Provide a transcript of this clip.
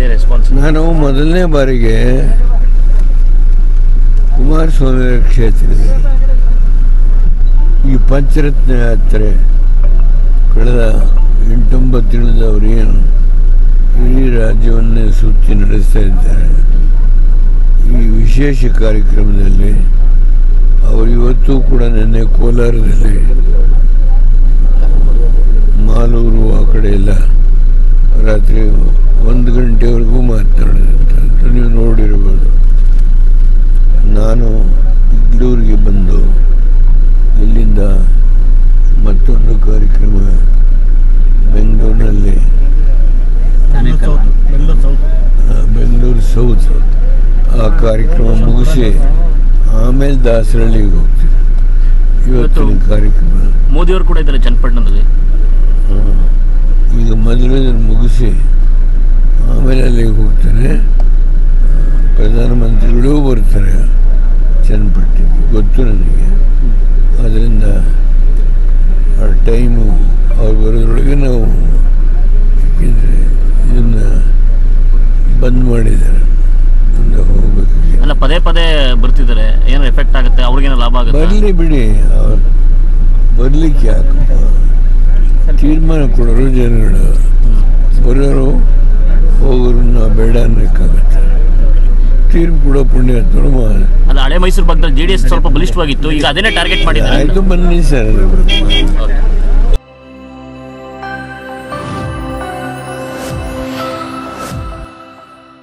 Response? ನಾನು ಮೊದಲನೇ ಬಾರಿಗೆ ಕುಮಾರಸ್ವಾಮಿ ಕ್ಷೇತ್ರದಲ್ಲಿ ಈ ಪಂಚರತ್ನ ಯಾತ್ರೆ ಕಳೆದ 8-9 ದಿನದವರು ಏನು ಇಡೀ ರಾಜ್ಯವನ್ನೇ ಸುತ್ತಿ ನಡೆಸ್ತಾ ಇದ್ದಾರೆ. ಈ ವಿಶೇಷ ಕಾರ್ಯಕ್ರಮದಲ್ಲಿ ಅವರು ಇವತ್ತು ಕೂಡ ನಿನ್ನೆ ಕೋಲಾರದಲ್ಲಿ ಮಾಲೂರು ಆ ಕಡೆ ಎಲ್ಲ ರಾತ್ರಿ 1 ಗಂಟೆವರೆಗೂ ಮಾತನಾಡಿದಂತ ನೀವು ನೋಡಿರ್ಬೋದು. ನಾನು ಬೆಂಗಳೂರಿಗೆ ಬಂದು ಇಲ್ಲಿಂದ ಮತ್ತೊಂದು ಕಾರ್ಯಕ್ರಮ ಬೆಂಗಳೂರಿನಲ್ಲಿ ಬೆಂಗಳೂರು ಸೌತ್ ಆ ಕಾರ್ಯಕ್ರಮ ಮುಗಿಸಿ ಆಮೇಲೆ ದಾಸರಳ್ಳಿಗೆ ಹೋಗ್ತೀವಿ. ಇವತ್ತಿನ ಕಾರ್ಯಕ್ರಮ ಮೋದಿಯವರು ಕೂಡ ಇದ್ದಾರೆ ಚನ್ನಪಟ್ಟಣದಲ್ಲಿ. ಈಗ ಮೊದಲು ಇದನ್ನು ಮುಗಿಸಿ ಆಮೇಲೆ ಅಲ್ಲಿಗೆ ಹೋಗ್ತಾನೆ. ಪ್ರಧಾನಮಂತ್ರಿಗಳೂ ಬರ್ತಾರೆ ಚನ್ನಪಟ್ಟಣಕ್ಕೆ, ಗೊತ್ತು ನನಗೆ. ಅದರಿಂದ ಆ ಟೈಮು ಅವ್ರು ಬರೋದ್ರೊಳಗೆ ನಾವು ಏಕೆಂದರೆ ಇದನ್ನು ಬಂದ್ ಮಾಡಿದ್ದಾರೆ, ಹೋಗ್ಬೇಕು. ಅಲ್ಲ, ಪದೇ ಪದೇ ಬರ್ತಿದ್ದಾರೆ, ಏನೋ ಎಫೆಕ್ಟ್ ಆಗುತ್ತೆ, ಅವ್ರಿಗೇನೋ ಲಾಭ ಆಗುತ್ತೆ? ಬರಲಿ ಬಿಡಿ, ಅವ್ರು ಬರ್ಲಿಕ್ಕೆ ಯಾಕಪ್ಪ, ತೀರ್ಮಾನ ಕೊಡೋರು ಜನಗಳು. ಬರೋರು ಹೋಗೋರು ನಾವು ಬೇಡ ಅನ್ನೋಕ್ಕಾಗತ್ತೆ. ತೀರ್ಪು ಕೂಡ ಪುಣ್ಯ ತೊಡಮ. ಅಲ್ಲ, ಹಳೆ ಮೈಸೂರು ಭಾಗದಲ್ಲಿ JDS ಸ್ವಲ್ಪ ಬಲಿಷ್ಠವಾಗಿತ್ತು, ಈಗ ಅದನ್ನೇ ಟಾರ್ಗೆಟ್ ಮಾಡಿದ್ದಾರೆ. ಆಯಿತು, ಬನ್ನಿ ಸರ್.